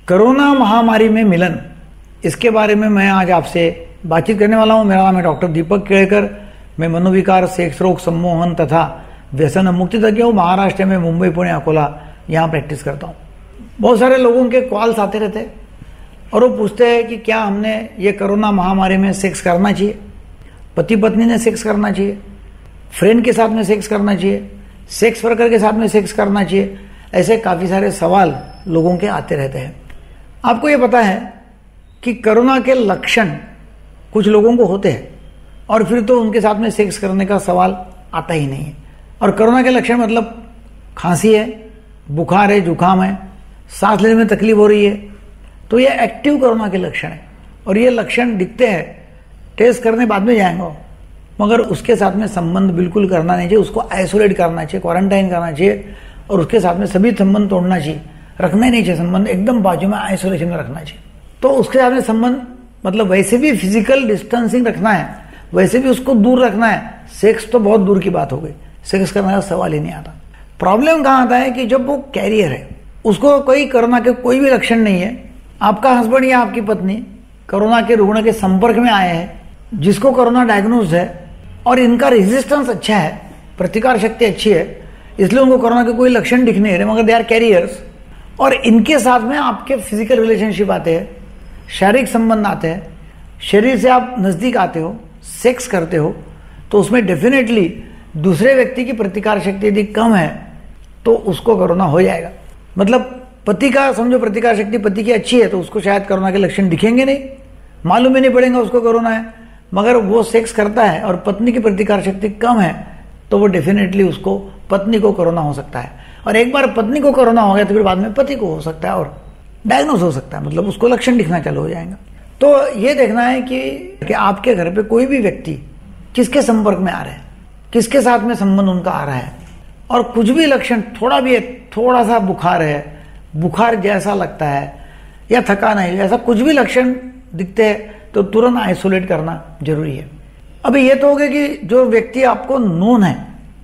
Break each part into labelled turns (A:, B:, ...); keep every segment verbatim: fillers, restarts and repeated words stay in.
A: Corona महामारी में मिलन, इसके बारे में मैं आज आपसे बातचीत करने वाला हूं। मेरा नाम है डॉक्टर दीपक केळकर। मैं मनोविकार, सेक्स रोग, सम्मोहन तथा व्यसन मुक्ति तज्ञ हूँ। महाराष्ट्र में मुंबई, पुणे, अकोला यहाँ प्रैक्टिस करता हूँ। बहुत सारे लोगों के कॉल्स आते रहते हैं और वो पूछते हैं कि क्या हमने ये कोरोना महामारी में सेक्स करना चाहिए, पति पत्नी ने सेक्स करना चाहिए, फ्रेंड के साथ में सेक्स करना चाहिए, सेक्स वर्कर के साथ में सेक्स करना चाहिए। ऐसे काफ़ी सारे सवाल लोगों के आते रहते हैं। आपको ये पता है कि कोरोना के लक्षण कुछ लोगों को होते हैं और फिर तो उनके साथ में सेक्स करने का सवाल आता ही नहीं है। और कोरोना के लक्षण मतलब खांसी है, बुखार है, जुकाम है, सांस लेने में तकलीफ हो रही है, तो ये एक्टिव कोरोना के लक्षण है। और ये लक्षण दिखते हैं, टेस्ट करने बाद में जाएंगे, मगर उसके साथ में संबंध बिल्कुल करना नहीं चाहिए। उसको आइसोलेट करना चाहिए, क्वारंटाइन करना चाहिए और उसके साथ में सभी संबंध तोड़ना चाहिए, रखना ही नहीं चाहिए। संबंध एकदम बाजू में आइसोलेशन में रखना चाहिए। तो उसके साथ में संबंध मतलब वैसे भी फिजिकल डिस्टेंसिंग रखना है, वैसे भी उसको दूर रखना है। सेक्स तो बहुत दूर की बात हो गई, सेक्स करने का सवाल ही नहीं आता। प्रॉब्लम कहाँ आता है कि जब वो कैरियर है, उसको कोई कोरोना के कोई भी लक्षण नहीं है, आपका हस्बैंड या आपकी पत्नी कोरोना के रुग्ण के संपर्क में आए हैं, जिसको कोरोना डायग्नोज है और इनका रेजिस्टेंस अच्छा है, प्रतिकार शक्ति अच्छी है, इसलिए उनको कोरोना के कोई लक्षण दिख नहीं रहे, मगर दे आर कैरियर्स। और इनके साथ में आपके फिजिकल रिलेशनशिप आते हैं, शारीरिक संबंध आते हैं, शरीर से आप नज़दीक आते हो, सेक्स करते हो, तो उसमें डेफिनेटली दूसरे व्यक्ति की प्रतिकार शक्ति यदि कम है तो उसको कोरोना हो जाएगा। मतलब पति का समझो प्रतिकार शक्ति पति की अच्छी है तो उसको शायद कोरोना के लक्षण दिखेंगे नहीं, मालूम ही नहीं पड़ेगा उसको कोरोना है। मगर वो सेक्स करता है और पत्नी की प्रतिकार शक्ति कम है तो वो डेफिनेटली उसको पत्नी को कोरोना हो सकता है। और एक बार पत्नी को कोरोना हो गया तो फिर बाद में पति को हो सकता है और डायग्नोज हो सकता है, मतलब उसको लक्षण दिखना चालू हो जाएगा। तो ये देखना है कि, कि आपके घर पे कोई भी व्यक्ति किसके संपर्क में आ रहे हैं, किसके साथ में संबंध उनका आ रहा है, और कुछ भी लक्षण थोड़ा भी है, थोड़ा सा बुखार है, बुखार जैसा लगता है या थकान है, ऐसा कुछ भी लक्षण दिखते हैं तो तुरंत आइसोलेट करना जरूरी है। अभी ये तो हो गया कि जो व्यक्ति आपको नोन है,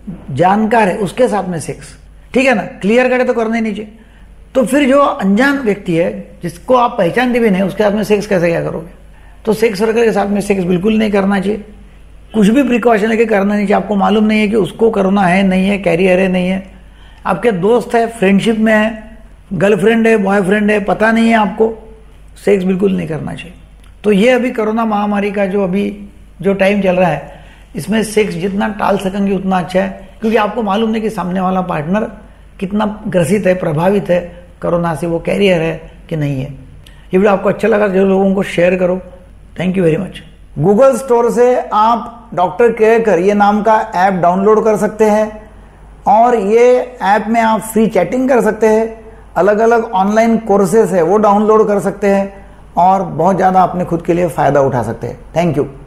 A: जानकार है, उसके साथ में सेक्स, ठीक है ना, क्लियर करे तो करना ही नहीं चाहिए। तो फिर जो अनजान व्यक्ति है, जिसको आप पहचानते भी नहीं, उसके साथ में सेक्स कैसे क्या करोगे? तो सेक्स वर्कर के साथ में सेक्स बिल्कुल नहीं करना चाहिए। कुछ भी प्रिकॉशन लेके करना नहीं चाहिए। आपको मालूम नहीं है कि उसको कोरोना है नहीं है, कैरियर है नहीं है, आपके दोस्त है, फ्रेंडशिप में है, गर्लफ्रेंड है, बॉयफ्रेंड है, पता नहीं है आपको, सेक्स बिल्कुल नहीं करना चाहिए। तो ये अभी कोरोना महामारी का जो अभी जो टाइम चल रहा है, इसमें सेक्स जितना टाल सकेंगे उतना अच्छा है, क्योंकि आपको मालूम नहीं कि सामने वाला पार्टनर कितना ग्रसित है, प्रभावित है कोरोना से, वो कैरियर है कि नहीं है। ये वीडियो आपको अच्छा लगा जो लोगों को शेयर करो। Thank you very much. Google store से आप डॉक्टर केळकर ये नाम का ऐप डाउनलोड कर सकते हैं और ये ऐप में आप फ्री चैटिंग कर सकते हैं, अलग अलग ऑनलाइन कोर्सेस है वो डाउनलोड कर सकते हैं और बहुत ज़्यादा अपने खुद के लिए फ़ायदा उठा सकते हैं। Thank you.